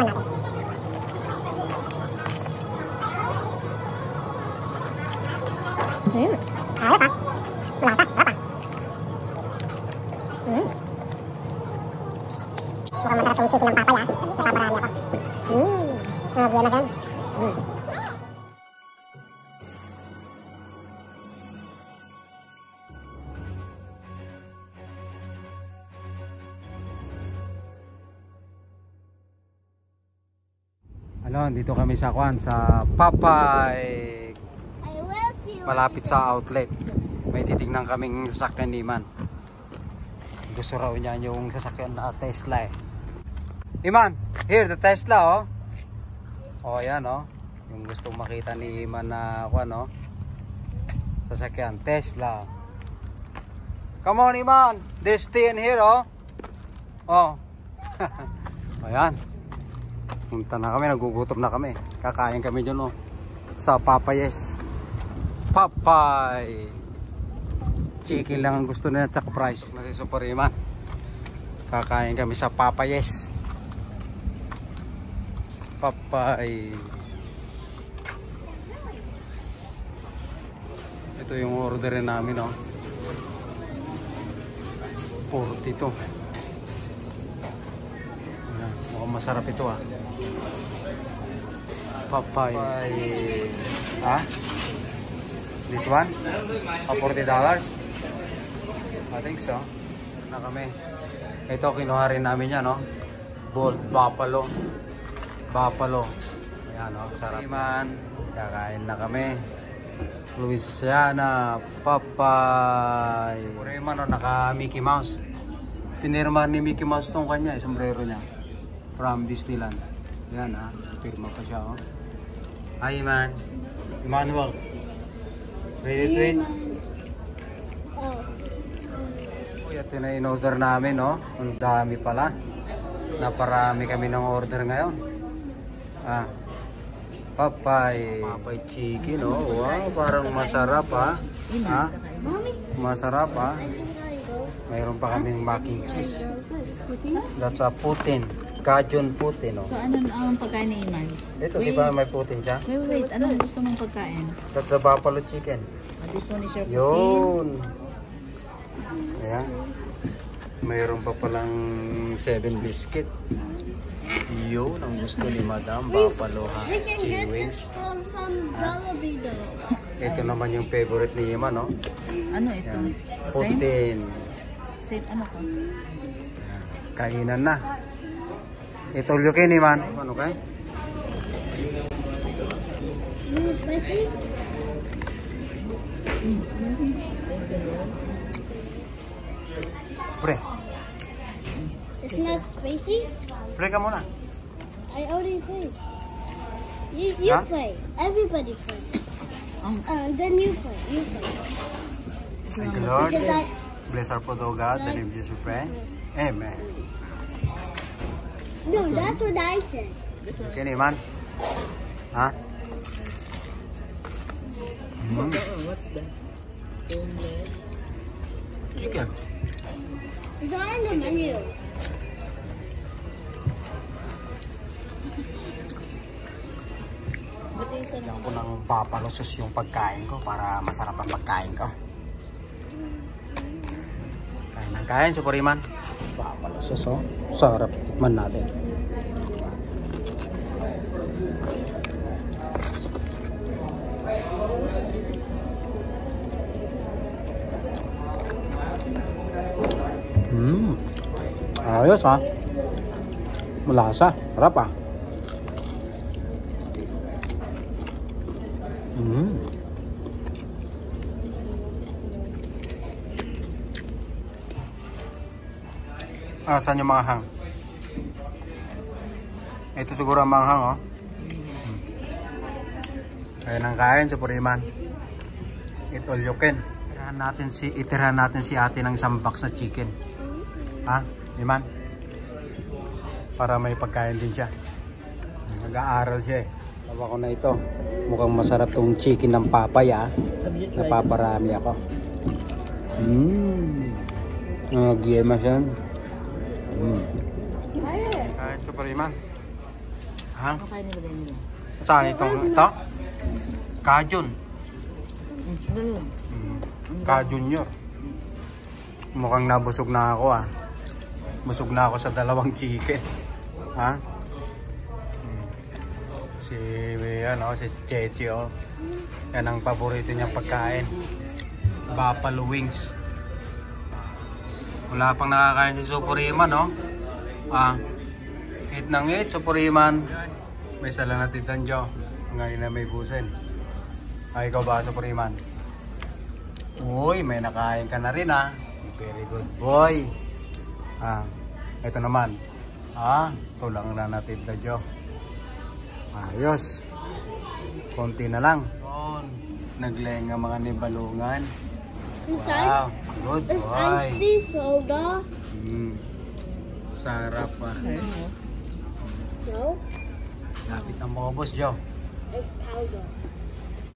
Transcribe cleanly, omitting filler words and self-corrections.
Ayos ha. Malasa. Sarap ah. Mukhang masarap tong chicken ng papay ah. Napaparami ako. Nagyan na siya. Dito kami sa Papay. Malapit sa outlet. May titignan kaming sasakyan ni Iman. Gusto raw niya yung sasakyan na Tesla eh. Iman, here the Tesla oh. Oh yan oh. Yung gustong makita ni Iman na sasakyan Tesla. Come on Iman, they're staying here oh. Oh. Ayan. Punta na kami, nagugutom na kami. Kakain kami dyan oh. Sa Papayes. Papay. Chicken lang ang gusto nila tsaka price. Nasi Super Iman. Kakain kami sa Papayes. Papay. Ito yung order namin oh. 42. Ayan, mukhang masarap ito ah. Papay. Ha? This one? $40? I think so. Na kami. Ito kinuha rin namin yan, no? Bold Buffalo. Buffalo. Ayan, no? Sarap. Iman. Kakain na kami. Louisiana. Papay. Siguro Iman, no? Naka Mickey Mouse. Pinirma ni Mickey Mouse tong kanya, sombrero niya. From Disneyland. Ayan, ha? Pirma pa siya, oh. Hi, Iman. Emmanuel. Ready to eat? Ito na in-order namin, no? Ang dami pala. Naparami kami ng order ngayon. Ah, Papay. Papay chicken, oh. Wow, parang masarap, ha? Ha? Masarap, ha? Mayroon pa kaming mac and cheese. That's a Putin. Cajun Putin, oh. So, ano ang pagkain ni Iman? Ito, di ba may Putin siya? Wait. Anong gusto mong pagkain? That's a buffalo chicken. This one is your Putin. Yun. Ayan. Mayroon pa palang 7 biscuit. Yun ang gusto ni Madam. Buffalo wings. Ito naman yung favorite ni Iman, no? Ano ito? Putin. Same ano ko? Kainan na. Ito ulyukin ni Iman. Ano kay? Spicy? Pre. It's not spicy? Pre ka muna. I already played. You Huh? play. Everybody play. Then you play. You play. Thank you, Lord. Because Bless our food, O God. The name of Jesus we pray. Amen. no, that's what I said. Okay, Iman. Ha? What's that? Boneless. Chicken. It's not in the menu. Kailangan ko ng buffalo sauce yung pagkain ko para masarap ang pagkain ko. Kain ng kain, Super Iman. Buffalo sauce, oh. Sarap. Tikman natin. Ayos ha. Malasa. Sarap ah. Saan yung mga hang? Ito siguro ang mga hang, oh. Kaya nang kain, Super Iman. Ito ulyukin. Itirahan natin si ate ng isang box na chicken. Ha? Iman? Para may pagkain din siya. Nag-aaral siya eh. Tawa ko na ito. Mukhang masarap tong chicken ng Papay ah. Napaparami ako. Nagyema siya. Kain, Super Iman. Ha? Ano kaya nilagay nila? Saan ito? Ka-Jun. Ganun. Ka-Junior. Mukhang nabusog na ako ah. Busog na ako sa dalawang chicken. Ha? Si Chechi oh. Yan ang paborito niyang pagkain. Buffalo wings. Wala pang nakakain si Supuriman no? Eat ng eat, Supuriman. May sala na titan Jo. Ngayon na may busin. Ay, ikaw ba Supuriman? Uy, may nakain ka na rin ah. Very good boy. Ito naman. Tulang na natin na Jo. Ayos. Konti na lang. Naglenga mga nibalungan. Wow, good boy. soda. Sarap pa. No, Lapit ang maubos, Jo. it's powder.